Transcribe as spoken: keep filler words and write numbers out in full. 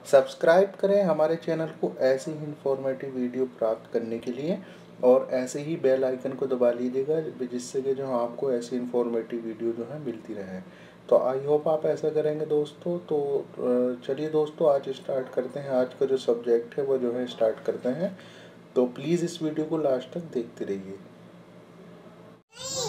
Subscribe करें हमारे channel को ऐसी ही इन्फॉर्मेटिव वीडियो प्राप्त करने के लिए, और ऐसे ही बेल आइकन को दबा लीजिएगा जिससे कि जो आपको ऐसी इन्फॉर्मेटिव वीडियो जो है मिलती रहे। तो आई होप आप ऐसा करेंगे दोस्तों। तो चलिए दोस्तों, आज स्टार्ट करते हैं। आज का जो सब्जेक्ट है वो जो है स्टार्ट करते हैं। तो प्लीज़ इस वीडियो को लास्ट तक देखते रहिए।